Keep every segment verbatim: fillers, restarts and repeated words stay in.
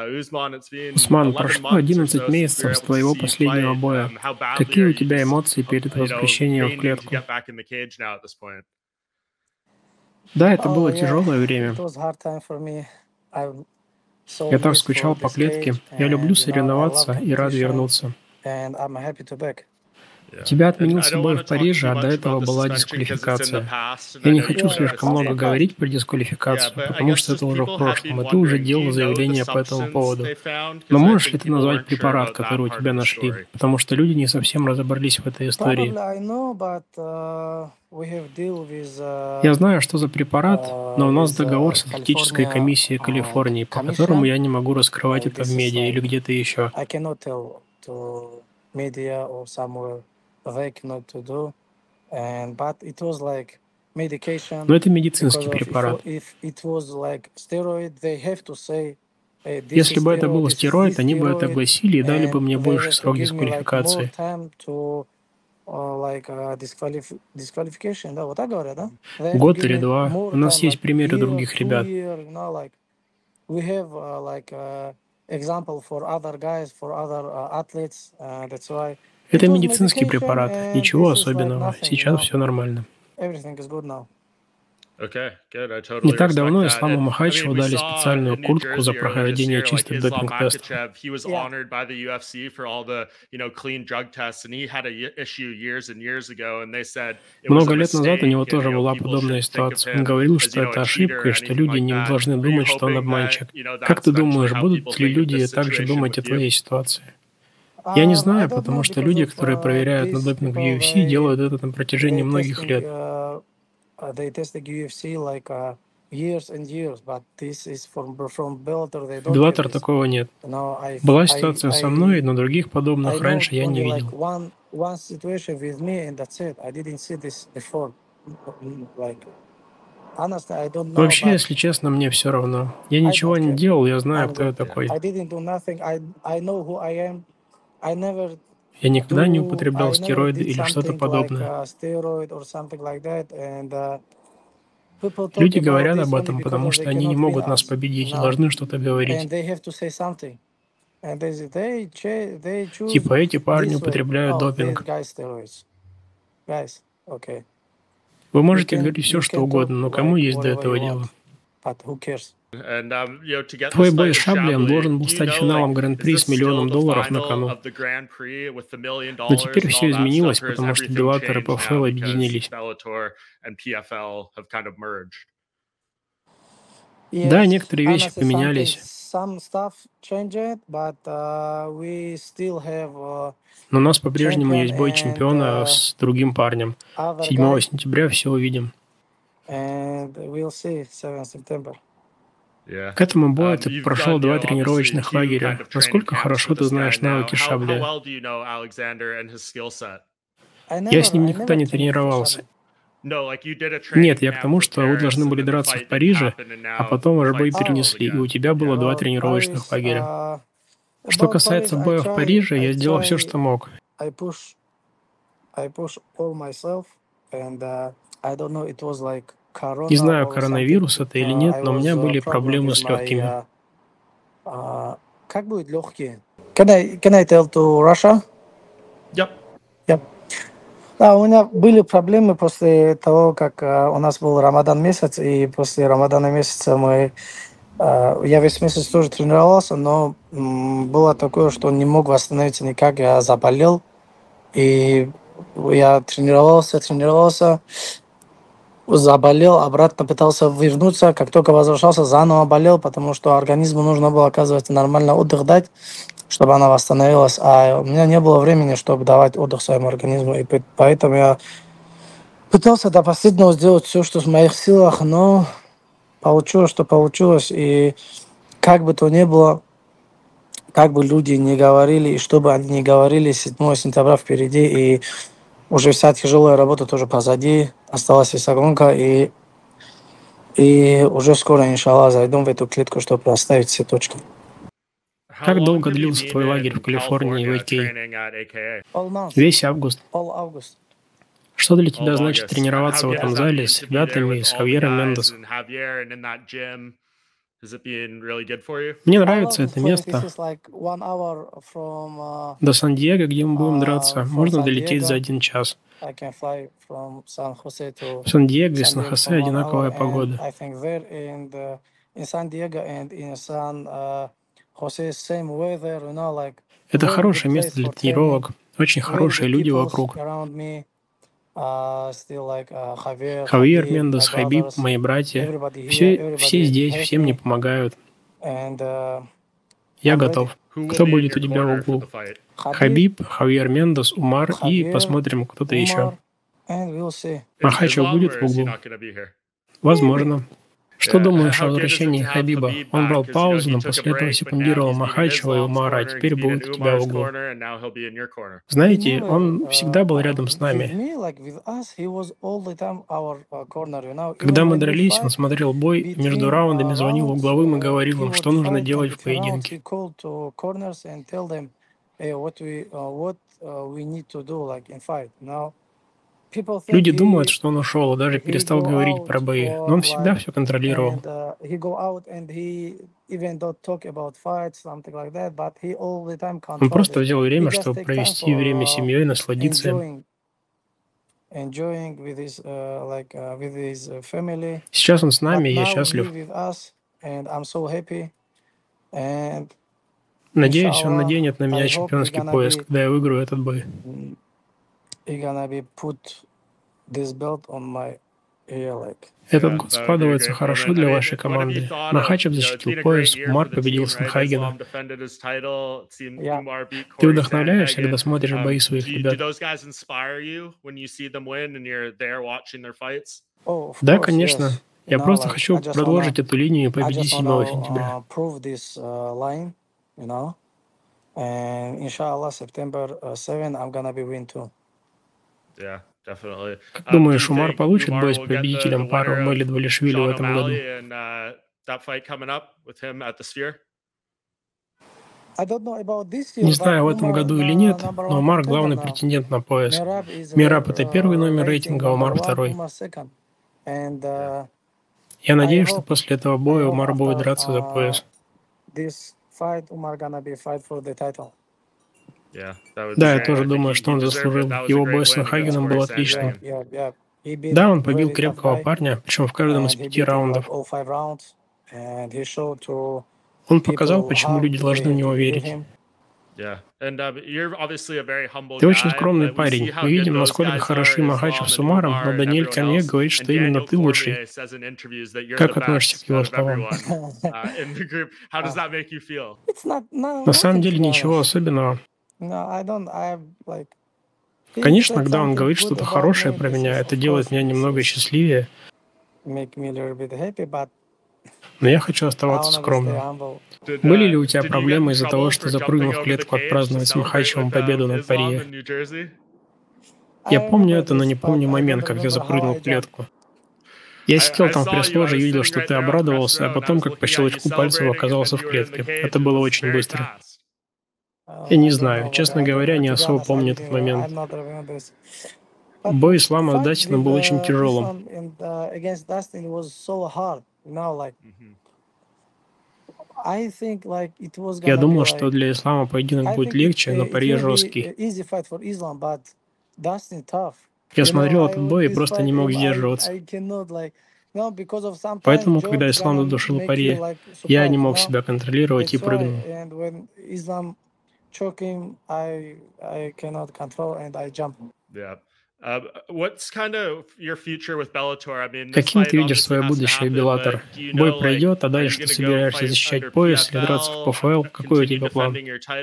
Усман, прошло одиннадцать месяцев с твоего последнего боя. Какие у тебя эмоции перед возвращением в клетку? Да, это было тяжелое время. Я так скучал по клетке. Я люблю соревноваться и рад вернуться. У тебя отменился бой в Париже, а до этого была дисквалификация. Я не хочу слишком много говорить про дисквалификацию, потому что это уже в прошлом, и ты уже делал заявление по этому поводу. Но можешь ли ты назвать препарат, который у тебя нашли? Потому что люди не совсем разобрались в этой истории. Я знаю, что за препарат, но у нас договор с Атлетической комиссией Калифорнии, по которому я не могу раскрывать это в медиа или где-то еще. Но это медицинский препарат. Если бы это был стероид, они бы это огласили и дали бы мне больше срок дисквалификации. Год или два. У нас есть примеры других ребят. Это медицинский препарат. Ничего особенного. Сейчас все нормально. Не так давно Исламу Махачеву дали специальную куртку за прохождение чистых допинг-тестов. Много лет назад у него тоже была подобная ситуация. Он говорил, что это ошибка, и что люди не должны думать, что он обманщик. Как ты думаешь, будут ли люди также думать о твоей ситуации? Я не знаю, потому что люди, которые проверяют на допинг в ю эф си, делают это на протяжении многих лет. Беллатор такого нет. Была ситуация со мной, но других подобных раньше я не видел. Вообще, если честно, мне все равно. Я ничего не делал, я знаю, кто я такой. Я никогда не употреблял стероиды или что-то подобное. Люди говорят об этом, потому что они не могут нас победить и должны что-то говорить. Типа эти парни употребляют допинг. Вы можете говорить все, что угодно, но кому есть до этого дело? Твой бой с Шаблием должен был стать финалом Гран-при с миллионом долларов на кону. Но теперь все изменилось, потому что Беллатор и пи эф эл объединились. Да, некоторые вещи поменялись. Но у нас по-прежнему есть бой чемпиона с другим парнем. седьмого сентября все увидим. К этому бою ты прошел два тренировочных лагеря. Насколько хорошо ты знаешь навыки Шабля? Я с ним никогда не тренировался. Нет, я к тому, что вы должны были драться в Париже, а потом ваш бой перенесли, и у тебя было два тренировочных лагеря. Что касается боя в Париже, я сделал все, что мог. Не знаю, коронавирус это или нет, но у меня были проблемы с легкими. Как будет легкие? Can I, can I tell to Russia? Yep. Yep. Да, у меня были проблемы после того, как uh, у нас был Рамадан месяц, и после Рамадана месяца мы, uh, я весь месяц тоже тренировался, но um, было такое, что не мог восстановиться никак, я заболел, и я тренировался, тренировался, заболел, обратно пытался вернуться, как только возвращался, заново болел, потому что организму нужно было, оказывается, нормально отдых дать, чтобы она восстановилась, а у меня не было времени, чтобы давать отдых своему организму, и поэтому я пытался до последнего сделать все, что в моих силах, но получилось, что получилось, и как бы то ни было, как бы люди не говорили, и что бы они ни говорили, седьмого сентября впереди, и уже вся тяжелая работа тоже позади, осталась вся гонка, и, и уже скоро, иншаллах, зайдем в эту клетку, чтобы расставить все точки. Как долго длился твой лагерь в Калифорнии в эй кей? Весь август. Что для тебя значит тренироваться в этом зале с ребятами, с Хавьером Мендесом? Мне I нравится love this это place. This место. is like one hour from uh, До Сан-Диего, где мы будем uh, драться, from можно San долететь за Diego. один час. I can fly from San Jose to В Сан-Диего и San Diego Сан-Хосе from one hour, одинаковая and погода. I think there in the in San Diego and in San uh, Jose same weather. You know, like Это very good хорошее место place для for training. тренировок, очень Very хорошие good люди people вокруг. around me. Uh, still like uh, Javier, Хавьер, Habib, my Мендес, Хабиб, brothers. мои братья. Everybody here, Все, все everybody здесь, help всем мне me, помогают. and uh, Я I'm ready. готов. Кто будет у тебя в углу? Habib, Хабиб, Хавьер, Мендес, Умар и Javier, посмотрим, кто-то еще. Umar, and we'll see. Махачев будет в углу? Maybe. Возможно. Что думаешь о возвращении Хабиба? Он брал паузу, но после этого секундировал Махачева и Умара, а теперь будет у тебя в углу. He Знаете, never он всегда uh, был uh, рядом с with нами. me, like with us, he was all the time our uh, corner. You know, Когда even мы when we дрались, он fight смотрел бой, и между between раундами uh, звонил rounds, угловым и uh, говорил he им, что would нужно fight in делать в between rounds. поединке. He called to corners and tell them, hey, what we uh, what uh, we need to do, like in fight. Now, people think Люди думают, he что он ушел и даже he перестал go говорить про out бои, но for он всегда like все контролировал. and uh, he go out and he even don't talk about fights, something like that, but he all the time Он control просто this. взял He время, just чтобы take time провести время с for uh, семьей, насладиться им. enjoying enjoying with his uh, like uh, with his uh, family. Сейчас он с But нами, и я now he счастлив. with us, and I'm so happy. And Надеюсь, он inshallah, наденет на меня I hope he чемпионский gonna пояс, be когда я выиграю этот бой. mm, he gonna be put this belt on my ear, like. Этот год складывается хорошо для вашей команды. Махачев защитил пояс, Умар победил Санхайгена. Yeah. Ты вдохновляешься, когда смотришь бои своих ребят? Oh, of Да, course, конечно. yes. You Я know, просто like I хочу just wanna, продолжить эту линию и I победить just седьмого wanna сентября. uh, prove this uh, line, you know. And inshallah, September uh, seventh, I'm gonna be win too. Как думаешь, Умар получит бой с победителем Паро Мели Двалишвили в этом году? I don't know about this Не year, but знаю, в этом Umar году или uh, нет, number но one Умар contender главный now. претендент на пояс. Merab is Мераб — their это первый uh, номер rating рейтинга, а number Умар — one, второй. Umar second. And uh, Я I надеюсь, что hope, после этого I боя hope Умар будет after драться за uh, пояс. this fight, Umar gonna be fight for the title. Да, я тоже думаю, что он заслужил. Его бой с Санхайгеном был отличным. Yeah, yeah, yeah. He beat Да, он побил very tough крепкого guy, парня, причем в каждом из and he пяти beat him like раундов. all five rounds. And he showed to Он показал, people почему how люди they должны в have to него believe верить. him. Ты очень скромный парень. Мы видим, насколько хороши Махачев с Умаром, но Даниэль Камье говорит, что именно ты лучший. Как относишься к его словам? It's not, no, На самом nothing, to деле be ничего honest. особенного. No, I don't. I like. He Конечно, said когда он something говорит good что-то about хорошее me. про This меня, is, это of делает course, меня this немного is счастливее, make me a little bit happy, but но я хочу I оставаться wanna be stay скромным. humble. Были ли у тебя проблемы из-за того, что запрыгнул в клетку отпраздновать с Махачевым победу над Парье? Я I помню remember это, но this, не but помню I don't момент, как я remember how запрыгнул I в jumped. клетку. Я сидел там в пресс-ложе и видел, что ты обрадовался, а потом, как по щелчку пальцев, оказался в клетке. Это было очень быстро. Uh, Я не I don't знаю. know. Like, Честно I don't говоря, know. не To be особо honest, I помню этот didn't. момент. I'm not remember this. But Бой Ислама с fight Дастином with был очень uh, тяжелым. Islam and uh, against Dustin was so hard. You know, like I think like it was Я gonna be думал, что like. для Ислама поединок I будет think it легче, но uh, it Парье will be жесткий. a easy fight for Islam, but Dustin tough. Я You know, смотрел I этот with бой и this просто не fight мог him, I сдерживаться. I cannot like. No, because of sometimes Поэтому, когда jokes Ислам gonna задушил make you Парье, like я не surprise. You мог know, себя контролировать и that's why. прыгнул. And when Islam choke him, I I cannot control and I jump. Каким ты видишь свое будущее, Беллатор? Бой пройдет, а дальше ты собираешься защищать пояс или драться в ПФЛ? Какой у тебя план?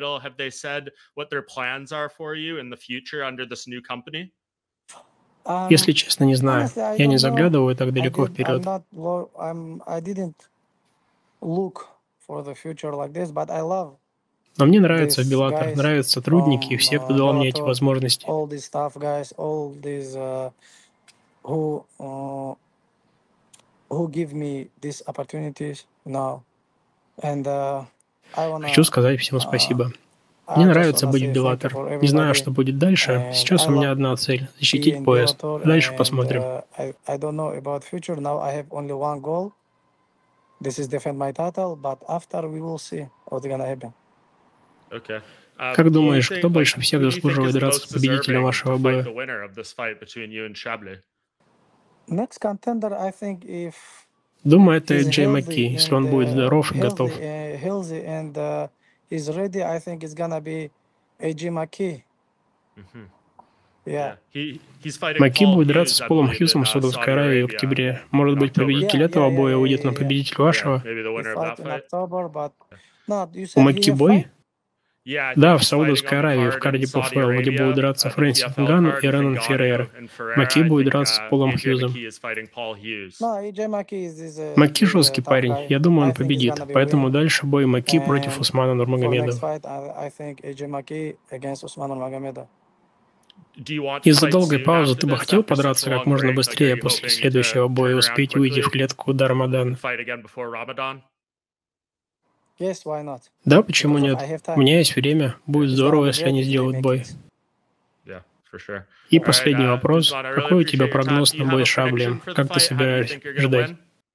Um, Если честно, не знаю. honestly, I Я не don't know. заглядываю так I далеко did. I'm вперед. not. lo- I'm. I didn't look for the future like this, but I love Но мне нравится these Беллатор, guys нравятся сотрудники и from все, кто uh, дал мне эти Bellator, возможности. all these tough guys, all these uh, who uh, who give me these opportunities now, and uh, I Хочу wanna. сказать всем Uh, спасибо. Мне I just нравится wanna быть say thank you Беллатор. for Не знаю, everybody, что будет дальше. and Сейчас I у меня love одна цель — be защитить in пояс. Bellator, Дальше and посмотрим. uh, I I don't know about future now. I have only one goal. this is defend my title, but after we will see what's gonna happen. Okay. Um, Как who do you думаешь, кто think, like, больше всех who do you think заслуживает is драться с most победителем deserving вашего to fight боя? the winner of this fight between you and Chablis? Next contender, I think, if Думаю, это he's Джей healthy Маки, если and он будет uh, здоров и healthy, готов. uh, healthy and uh, he's ready, I think it's gonna be A J Maki. Mhm. Yeah. Yeah. He he's fighting Маки Paul будет драться Hughes, с I Полом believe, in Хьюзом в uh, Саудовской Saudi Аравии в Arabia in, октябре. Может in быть, October. победитель Yeah, этого yeah, yeah, боя yeah, выйдет на yeah, yeah. победителя Yeah, вашего? maybe the He winner of fight that in fight. October, but no, you У said he Маки have бой? fight? Yeah, I Да, think в he's fighting Саудовской on the Аравии, в card in карде Saudi ПФЛ, где будут Arabia, драться uh, the Фрэнсис P F L Нганну card и Ренан between Феррейра. Ngannou and Ferreira. Маки I будет think драться с uh, Полом A J Хьюзом. Maki is fighting Paul Hughes. No, A J Maki is, is, a, Маки is a жесткий tough парень. guy. Я думаю, I он think he's победит. gonna be Поэтому win. дальше бой Маки против And Усмана for next Нурмагомедова. fight, I, I think A J Maki against Usman Nurmagomedov. Do you want to Из-за fight долгой soon паузы after ты бы this, хотел after such a подраться как long можно break? Like, are быстрее you после hoping следующего to боя, turn around успеть выйти в quickly клетку до and Рамадана? fight again before Ramadan? Yes, why not? Да, почему Because нет? I have У time. меня есть время. Будет It's gonna здорово, be если great они if they сделают make бой. it. Yeah, for sure. И All right, последний uh, вопрос. Ruslan, I really Какой у тебя appreciate your time. прогноз Do на you have бой a с Шаблием? prediction for the Как ты fight? How do you себя think you're gonna ждать? win?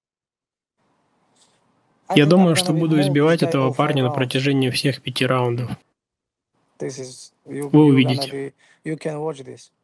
I Я think I'm думаю, gonna что be буду hold this избивать guy этого all five парня на rounds. протяжении всех пяти раундов. This is you. Вы You gonna увидите. be. You can watch this.